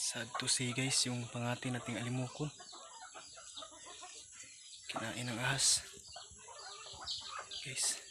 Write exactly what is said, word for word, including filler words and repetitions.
Sad to say guys, yung pangati nating alimukon. Kinain ng ahas. Guys.